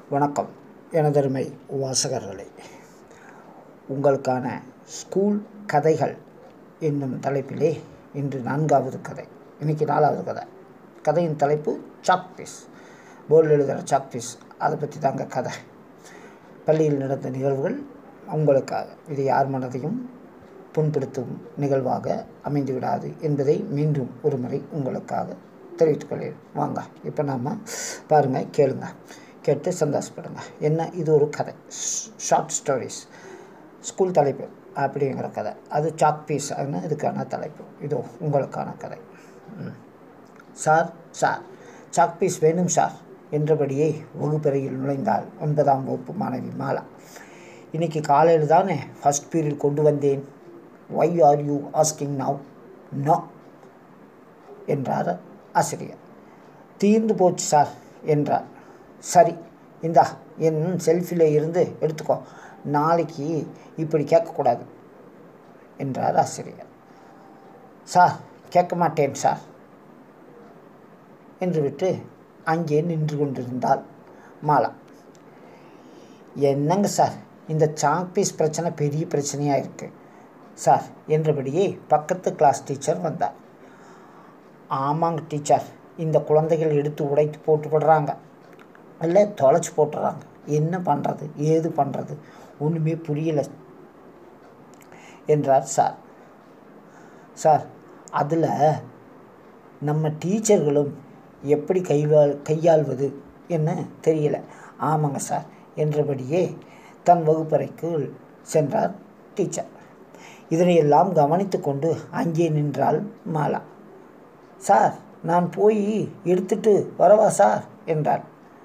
வணக்கம் எனதருமை வாசகர்களே. உங்களுக்கான ஸ்கூல் கதைகள் என்னும் தலைப்பிலே இன்று 4வது கதை, இன்றைக்கி 4வது கதை. கதையின் தலைப்பு சாக்பீஸ். போர்டில் எழுதுகிற சாக்பீஸ், அதை பற்றி தாங்க கதை. பள்ளியில் நடந்த நிகழ்வுகள் உங்களுக்காக. இது யார் மனதையும் புண்படுத்தும் நிகழ்வாக அமைந்துவிடாது என்பதை மீண்டும் ஒரு முறை உங்களுக்காக தெரிவித்துக் கொள்கிறேன். வாங்க, இப்போ நாம் பாருங்கள், கேளுங்க, கேட்டு சந்தோஷப்படுங்க. என்ன, இது ஒரு கதை, ஷார்ட் ஸ்டோரிஸ், ஸ்கூல் தலைப்பு அப்படிங்கிற கதை. அது சாக்பீஸ், அதுன்னு இதுக்கான தலைப்பு. இதோ உங்களுக்கான கதை. சார் சார் சாக்பீஸ் வேணும் சார் என்றபடியே வகுப்பறையில் நுழைந்தாள் 9ஆம் வகுப்பு மாணவி மாலா. இன்றைக்கி காலையில் தானே ஃபஸ்ட் பீரியட் கொண்டு வந்தேன். Why are you asking now? No என்றார் ஆசிரியர். தீர்ந்து போச்சு சார் என்றார். சரி, இந்தா என் செல்ஃபில் இருந்து எடுத்துக்கோ, நாளைக்கு இப்படி கேட்கக்கூடாது என்றார் ஆசிரியர். சார், கேட்க மாட்டேன் சார் என்று விட்டு அங்கே நின்று கொண்டிருந்தாள் மாலா. என்னங்க சார், இந்த சாக்பீஸ் பிரச்சனை பெரிய பிரச்சனையாக இருக்குது சார் என்றபடியே பக்கத்து கிளாஸ் டீச்சர் வந்தார். ஆமாங்க டீச்சர், இந்த குழந்தைகள் எடுத்து உடைத்து போட்டு விடுறாங்க, இல்லை தொலைச்சி போட்டுறாங்க. என்ன பண்ணுறது, ஏது பண்ணுறது, ஒன்றுமே புரியலை என்றார் சார். சார், அதில் நம்ம டீச்சர்களும் எப்படி கையாள்வது என்ன தெரியல. ஆமாங்க சார் என்றபடியே தன் வகுப்பறைக்கு சென்றார் டீச்சர். இதனையெல்லாம் கவனித்து கொண்டு அங்கே நின்றாள் மாலா. சார், நான் போய் எடுத்துட்டு வரவா சார் என்றாள்.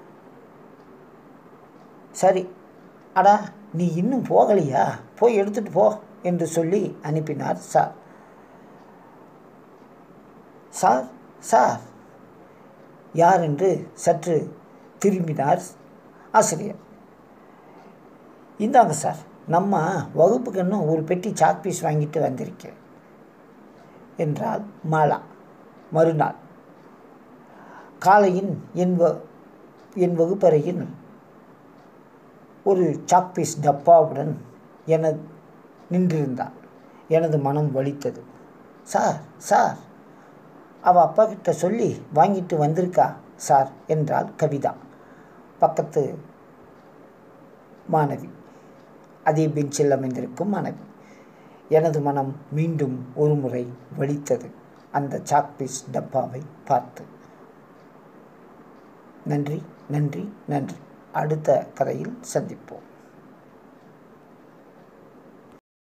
சரி, அடா நீ இன்னும் போகலையா, போய் எடுத்துட்டு போ என்று சொல்லி அனுப்பினார் சார். சார் சார் யார் என்று சற்று திரும்பினார் ஆசிரியர். இந்தாங்க சார், நம்ம வகுப்புக்கு இன்னும் ஒரு பெட்டி சாக்பீஸ் வாங்கிட்டு வந்திருக்கேன் என்றாள் மாலா. மறுநாள் காலையின் என் வகுப்பறையில் ஒரு சாக்பீஸ் டப்பாவுடன் நின்றிருந்தாள். எனது மனம் வலித்தது. சார் சார், அவள் அப்பா கிட்ட சொல்லி வாங்கிட்டு வந்திருக்கா சார் என்றாள் கவிதா, பக்கத்து மாணவி, அதே பெஞ்சில் அமைந்திருக்கும் மாணவி. எனது மனம் மீண்டும் ஒரு முறை வலித்தது அந்த சாக்பீஸ் டப்பாவை பார்த்து. நன்றி நன்றி நன்றி. அடுத்த கதையில் சந்திப்போம்.